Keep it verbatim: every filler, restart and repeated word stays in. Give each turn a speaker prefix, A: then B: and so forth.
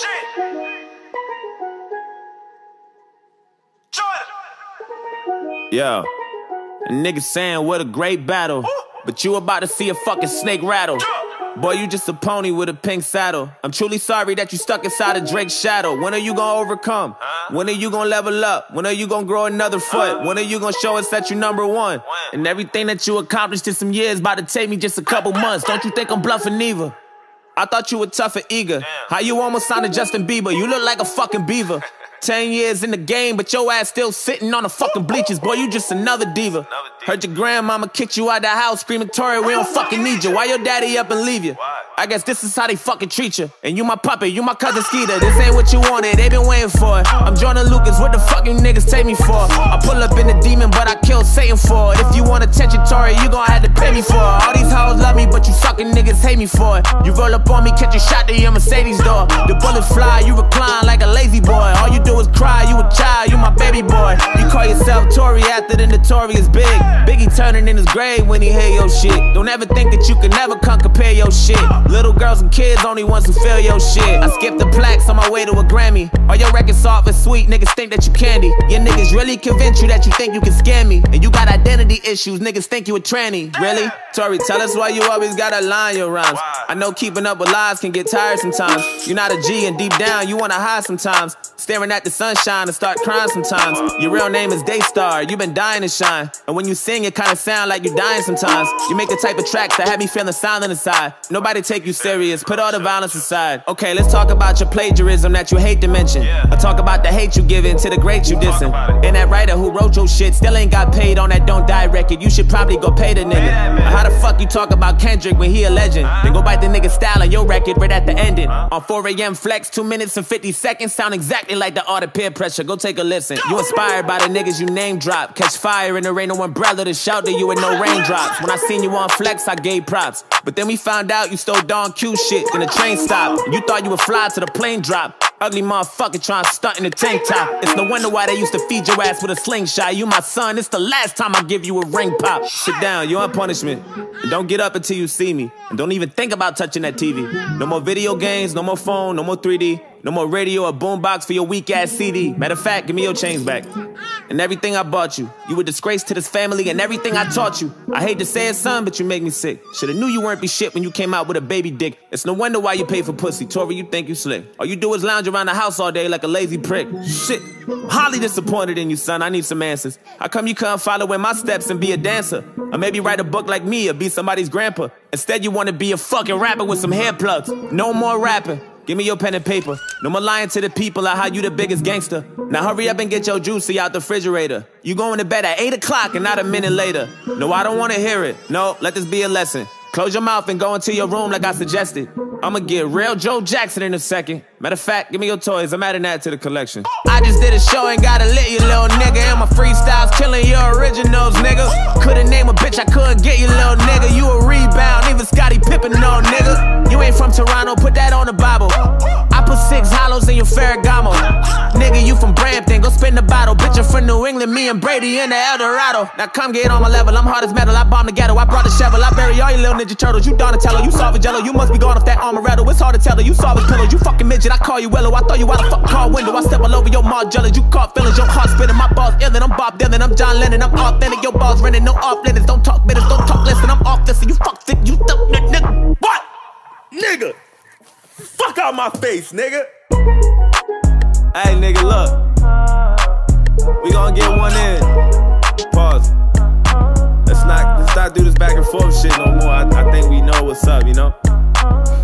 A: shit. Jordan.
B: Yo, a nigga saying what a great battle, but you about to see a fucking snake rattle. Boy, you just a pony with a pink saddle. I'm truly sorry that you stuck inside of Drake's shadow. When are you gonna overcome? When are you gonna level up? When are you gonna grow another foot? When are you gonna show us that you number one? And everything that you accomplished in some years about to take me just a couple months. Don't you think I'm bluffing either? I thought you were tough and eager. How you almost sounded Justin Bieber. You look like a fucking beaver. Ten years in the game, but your ass still sitting on the fucking bleachers. Boy, you just another diva. Heard your grandmama kicked you out the house screaming, Tori, we don't fucking need you. Why your daddy up and leave you? I guess this is how they fucking treat you. And you my puppet, you my cousin Skeeter. This ain't what you wanted, they been waiting for it. I'm Jordan Lucas, what the fuck you niggas take me for? I pull up in the demon, but I kill Satan for it. If you want attention, Tori, you gon' have to pay me for it. All these hoes love me, but you sucking niggas hate me for it. You roll up on me, catch a shot to your Mercedes door. The bullets fly, you recline like a lazy boy. All you do is cry, you a child, you my baby boy. You call yourself Tory after the notorious big. Biggie turning in his grave when he hear your shit. Don't ever think that you can never come compare your shit. Little girls and kids only ones who feel your shit. I skipped the plaques on my way to a Grammy. All your records soft and sweet, niggas think that you candy. Your niggas really convince you that you think you can scam me. And you got identity issues, niggas think you a tranny. Really? Tory, tell us why you always gotta lie in your rhymes. I know keeping up with lies can get tired sometimes. You're not a G and deep down you wanna hide sometimes. Staring at the sunshine and start crying sometimes. Your real name is Daystar, you been dying to shine. And when you sing it kinda sound like you dying sometimes. You make the type of tracks that have me feeling silent inside. Nobody take you serious, put all the violence aside. Okay, let's talk about your plagiarism that you hate to mention. I talk about the hate you giving to the great you dissing. And that writer who wrote your shit still ain't got paid on that Don't Die record. You should probably go pay the nigga. How the fuck you talk about Kendrick when he a legend? Then go bite the nigga style on your record right at the ending. On four A M flex, two minutes and fifty seconds sound exactly like the art of peer pressure. Go take a listen. You inspired by the niggas you name drop. Catch fire and there ain't no umbrella to shelter you with no raindrops. When I seen you on flex, I gave props. But then we found out you stole Don Q shit. Then the train stopped. You thought you would fly to the plane drop. Ugly motherfucker trying to stunt in a tank top. It's no wonder why they used to feed your ass with a slingshot. You my son, it's the last time I give you a ring pop. Sit down, you're on punishment. And don't get up until you see me. And don't even think about touching that T V. No more video games, no more phone, no more three D. No more radio or boombox for your weak ass C D. Matter of fact, give me your chains back. And everything I bought you. You a disgrace to this family and everything I taught you. I hate to say it, son, but you make me sick. Shoulda knew you weren't be shit when you came out with a baby dick. It's no wonder why you pay for pussy. Tory, you think you slick. All you do is lounge around the house all day like a lazy prick. Shit. I'm highly disappointed in you, son. I need some answers. How come you couldn't follow in my steps and be a dancer? Or maybe write a book like me or be somebody's grandpa. Instead, you want to be a fucking rapper with some hair plugs. No more rapping. Give me your pen and paper. No more lying to the people on how you the biggest gangster. Now hurry up and get your juicy out the refrigerator. You going to bed at eight o'clock and not a minute later. No, I don't want to hear it. No, let this be a lesson. Close your mouth and go into your room like I suggested. I'ma get real Joe Jackson in a second. Matter of fact, give me your toys, I'm adding that to the collection. I just did a show and got a lit, you little nigga. And my freestyles killing your originals, nigga. Couldn't name a bitch, I couldn't get you, little nigga. You a rebound, even Scottie Pippen, no nigga. You ain't from Toronto, put that on the Bible. I put six hollows in your Ferragamo. Nigga, you from Brampton, go spin the bottle. Bitch, I'm from New England, me and Brady in the El Dorado. Now come get on my level, I'm hard as metal. I bomb the ghetto, I brought the shovel. I bury all your little Ninja Turtles. You Donatello, you Salvage Jello. You must be going off that Armoretto. It's hard to tell her, you Salvage Pillow. You fucking midget, I call you Willow. I throw you out the fucking car window. I step all over your Margella. You caught feelings, your heart spinning. My balls illin', I'm Bob Dylan, I'm John Lennon. I'm authentic, your balls renting, no off limits. Don't talk bitters, don't talk listen. I'm off this, and you fuck thick, you stuck, nigga. What? Nigga. Fuck out my face, nigga. Hey, nigga, look. We gonna get one in. Pause. Let's not, let's not do this back and forth shit no more. I, I think we know what's up, you know?